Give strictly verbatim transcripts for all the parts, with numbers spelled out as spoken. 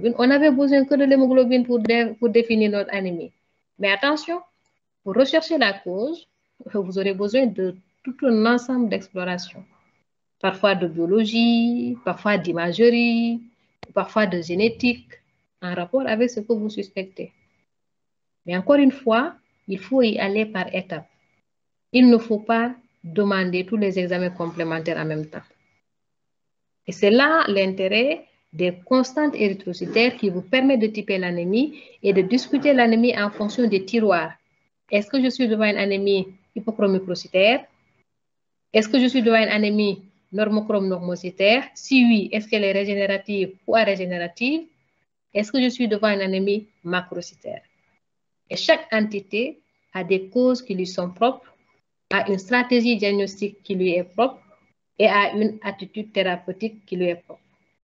l'hémoglobine. On n'avait besoin que de l'hémoglobine pour, dé, pour définir notre anémie. Mais attention, pour rechercher la cause, vous aurez besoin de tout un ensemble d'explorations. Parfois de biologie, parfois d'imagerie, parfois de génétique, en rapport avec ce que vous suspectez. Mais encore une fois, il faut y aller par étapes. Il ne faut pas demander tous les examens complémentaires en même temps. Et c'est là l'intérêt des constantes érythrocytaires qui vous permet de typer l'anémie et de discuter l'anémie en fonction des tiroirs. Est-ce que je suis devant une anémie hypochromicrocytaire? Est-ce que je suis devant une anémie normochrome normocytaire? Si oui, est-ce qu'elle est régénérative ou arégénérative? Est-ce que je suis devant une anémie macrocytaire? Et chaque entité a des causes qui lui sont propres, a une stratégie diagnostique qui lui est propre et a une attitude thérapeutique qui lui est propre.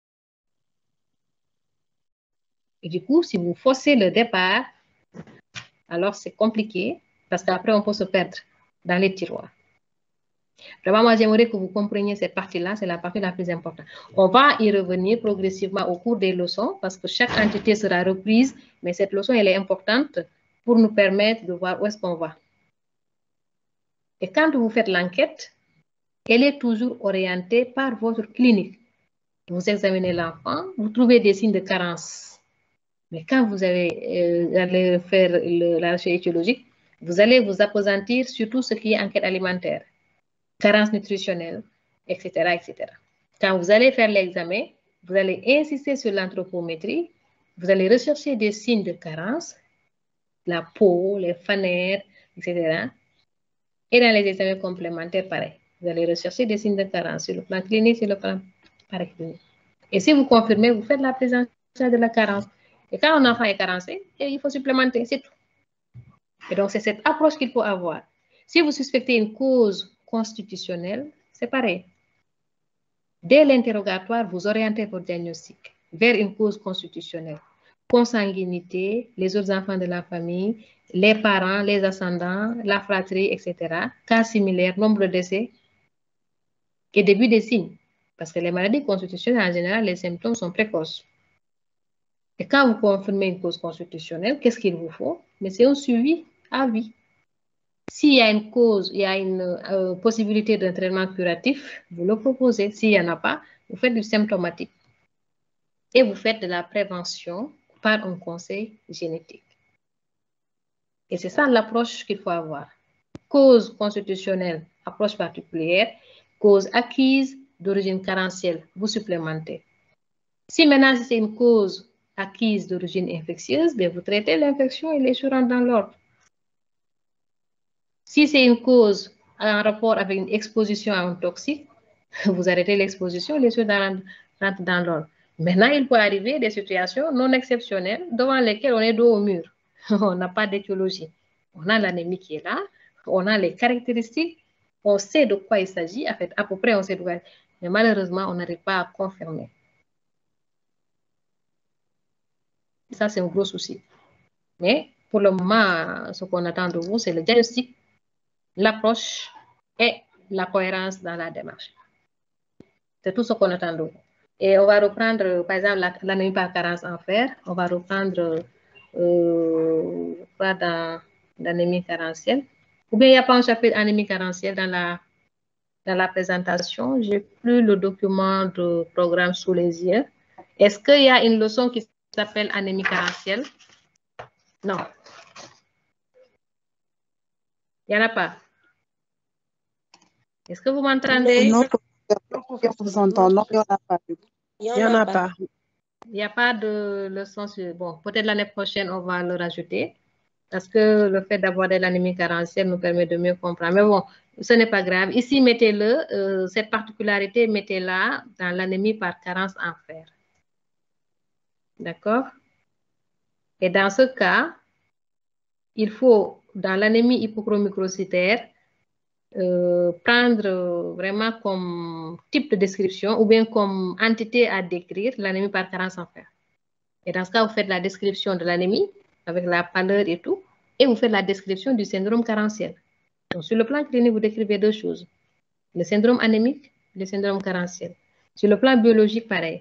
Et du coup, si vous forcez le départ, alors c'est compliqué parce qu'après, on peut se perdre dans les tiroirs. Vraiment, moi, j'aimerais que vous compreniez cette partie-là, c'est la partie la plus importante. On va y revenir progressivement au cours des leçons parce que chaque entité sera reprise, mais cette leçon, elle est importante pour nous permettre de voir où est-ce qu'on va. Et quand vous faites l'enquête, elle est toujours orientée par votre clinique. Vous examinez l'enfant, vous trouvez des signes de carence. Mais quand vous avez, euh, allez faire le, la recherche étiologique, vous allez vous appesantir sur tout ce qui est enquête alimentaire, carence nutritionnelle, et cetera, et cetera. Quand vous allez faire l'examen, vous allez insister sur l'anthropométrie, vous allez rechercher des signes de carence, la peau, les fanères, et cetera. Et dans les examens complémentaires, pareil. Vous allez rechercher des signes de carence sur le plan clinique, sur le plan paraclinique. Et si vous confirmez, vous faites la prise en charge de la carence. Et quand un enfant est carencé, il faut supplémenter, c'est tout. Et donc, c'est cette approche qu'il faut avoir. Si vous suspectez une cause constitutionnelle, c'est pareil. Dès l'interrogatoire, vous orientez votre diagnostic vers une cause constitutionnelle. Consanguinité, les autres enfants de la famille, les parents, les ascendants, la fratrie, et cetera. Cas similaires, nombre de décès et début des signes. Parce que les maladies constitutionnelles, en général, les symptômes sont précoces. Et quand vous confirmez une cause constitutionnelle, qu'est-ce qu'il vous faut? Mais c'est un suivi à vie. S'il y a une cause, il y a une euh, possibilité d'un traitement curatif, vous le proposez. S'il n'y en a pas, vous faites du symptomatique. Et vous faites de la prévention par un conseil génétique. Et c'est ça l'approche qu'il faut avoir. Cause constitutionnelle, approche particulière. Cause acquise d'origine carentielle, vous supplémentez. Si maintenant c'est une cause acquise d'origine infectieuse, bien, vous traitez l'infection et les choses rentrent dans l'ordre. Si c'est une cause en rapport avec une exposition à un toxique, vous arrêtez l'exposition, les choses rentrent dans l'ordre. Maintenant, il peut arriver des situations non exceptionnelles devant lesquelles on est dos au mur. On n'a pas d'étiologie. On a l'anémie qui est là, on a les caractéristiques, on sait de quoi il s'agit, en fait, à peu près on sait de quoi il s'agit, mais malheureusement, on n'arrive pas à confirmer. Ça, c'est un gros souci. Mais pour le moment, ce qu'on attend de vous, c'est le diagnostic, l'approche et la cohérence dans la démarche. C'est tout ce qu'on attend de vous. Et on va reprendre, par exemple, l'anémie par carence en fer. On va reprendre, euh, je crois, dans l'anémie carentielle. Ou bien il n'y a pas un chapitre anémie carentielle dans la, dans la présentation. Je n'ai plus le document de programme sous les yeux. Est-ce qu'il y a une leçon qui s'appelle anémie carentielle? Non. Il n'y en a pas. Est-ce que vous m'entendez? Non, vous entendons, il n'y en a pas. Il n'y en a pas. Il n'y a pas de leçon sur... Bon, peut-être l'année prochaine, on va le rajouter. Parce que le fait d'aborder l'anémie carentielle nous permet de mieux comprendre. Mais bon, ce n'est pas grave. Ici, mettez-le, euh, cette particularité, mettez-la dans l'anémie par carence en fer. D'accord? Et dans ce cas, il faut, dans l'anémie hypochromicrocytaire, euh, prendre vraiment comme type de description ou bien comme entité à décrire l'anémie par carence en fer. Et dans ce cas, vous faites la description de l'anémie avec la pâleur et tout, et vous faites la description du syndrome carentiel. Donc, sur le plan clinique, vous décrivez deux choses. Le syndrome anémique, le syndrome carentiel. Sur le plan biologique, pareil.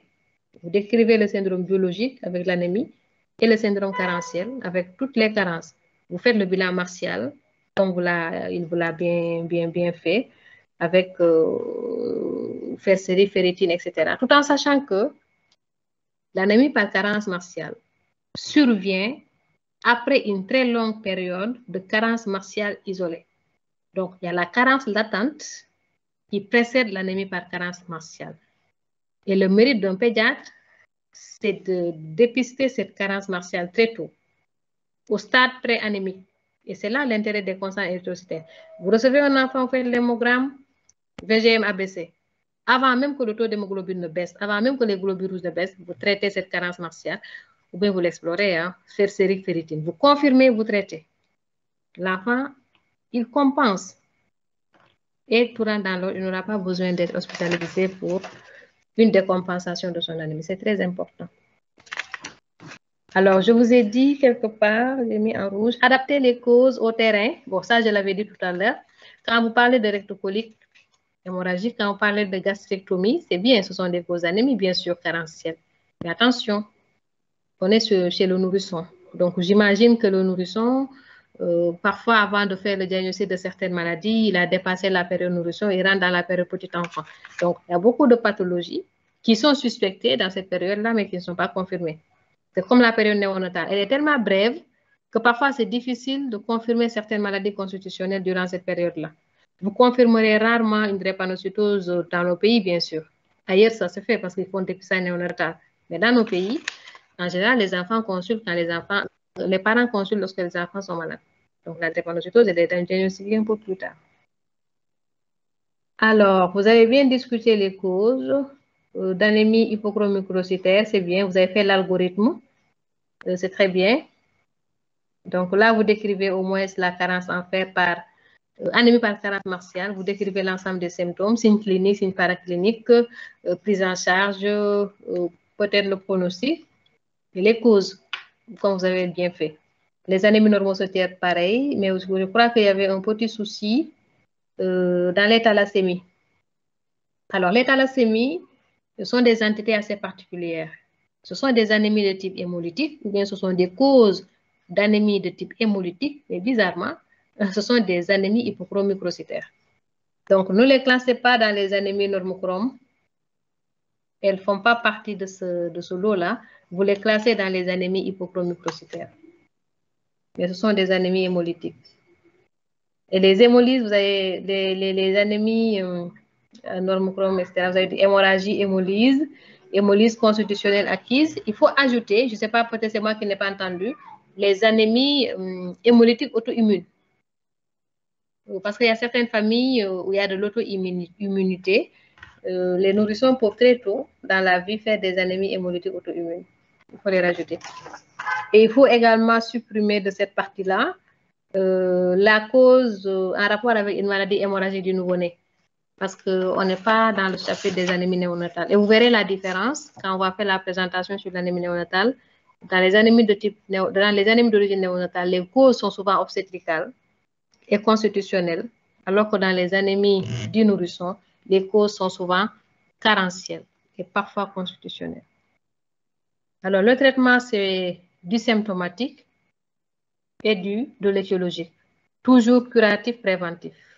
Vous décrivez le syndrome biologique avec l'anémie et le syndrome carentiel avec toutes les carences. Vous faites le bilan martial, comme vous l'a, il vous l'a bien, bien, bien fait, avec euh, ferserie, ferritine, et cetera. Tout en sachant que l'anémie par carence martiale survient après une très longue période de carence martiale isolée. Donc, il y a la carence latente qui précède l'anémie par carence martiale. Et le mérite d'un pédiatre, c'est de dépister cette carence martiale très tôt, au stade pré-anémique. Et c'est là l'intérêt des constants érythrocytaires. Vous recevez un enfant, vous faites l'hémogramme, V G M abaissé. Avant même que le taux d'hémoglobine ne baisse, avant même que les globules rouges ne baissent, vous traitez cette carence martiale, ou bien vous l'explorez, hein, ferserie, ferritine. Vous confirmez, vous traitez. L'enfant, il compense. Et tout rentre dans l'ordre, il n'aura pas besoin d'être hospitalisé pour une décompensation de son anémie. C'est très important. Alors, je vous ai dit quelque part, j'ai mis en rouge, adapter les causes au terrain. Bon, ça, je l'avais dit tout à l'heure. Quand vous parlez de rectocolique hémorragique, quand vous parlez de gastrectomie, c'est bien, ce sont des causes d'anémie, bien sûr, carentielles. Mais attention, on est sur, chez le nourrisson. Donc, j'imagine que le nourrisson, euh, parfois, avant de faire le diagnostic de certaines maladies, il a dépassé la période nourrisson et rentre dans la période petit enfant. Donc, il y a beaucoup de pathologies qui sont suspectées dans cette période-là, mais qui ne sont pas confirmées. C'est comme la période néonatale. Elle est tellement brève que parfois, c'est difficile de confirmer certaines maladies constitutionnelles durant cette période-là. Vous confirmerez rarement une drépanocytose dans nos pays, bien sûr. Ailleurs, ça se fait parce qu'ils font des dépistage néonatal. Mais dans nos pays, en général, les enfants consultent quand les enfants, les parents consultent lorsque les enfants sont malades. Donc, la drépanocytose est diagnostiquée un peu plus tard. Alors, vous avez bien discuté les causes euh, d'anémie hypochromicrocytaire, c'est bien. Vous avez fait l'algorithme, euh, c'est très bien. Donc là, vous décrivez au moins la carence en fer par euh, anémie par carence martiale. Vous décrivez l'ensemble des symptômes, signes cliniques, signes paracliniques, euh, prise en charge, euh, peut-être le pronostic et les causes, comme vous avez bien fait. Les anémies normocytaires, pareil, mais je crois qu'il y avait un petit souci euh, dans les thalassémies. Alors, les thalassémies, ce sont des entités assez particulières. Ce sont des anémies de type hémolytique, ou bien ce sont des causes d'anémie de type hémolytique, mais bizarrement, ce sont des anémies hypochromicrocytaires. Donc, ne les classez pas dans les anémies normochromes. Elles ne font pas partie de ce, de ce lot-là. Vous les classez dans les anémies hypochromicrocytaires. Mais ce sont des anémies hémolytiques. Et les hémolyses, vous avez les, les, les anémies euh, normochromes, et cetera. Vous avez des hémorragies, hémolyse, hémolyse constitutionnelle acquise. Il faut ajouter, je ne sais pas, peut-être c'est moi qui n'ai pas entendu, les anémies euh, hémolytiques auto-immunes. Parce qu'il y a certaines familles où il y a de l'auto-immunité. Euh, les nourrissons peuvent très tôt dans la vie faire des anémies hémolytiques auto-immunes. Il faut les rajouter. Et il faut également supprimer de cette partie-là euh, la cause euh, en rapport avec une maladie hémorragique du nouveau-né. Parce qu'on n'est pas dans le chapitre des anémies néonatales. Et vous verrez la différence quand on va faire la présentation sur l'anémie néonatale. Dans les anémies de type, dans les anémies d'origine néonatale, les causes sont souvent obstétricales et constitutionnelles, alors que dans les anémies du nourrisson, les causes sont souvent carentielles et parfois constitutionnelles. Alors, le traitement, c'est du symptomatique et du de l'étiologique. Toujours curatif préventif.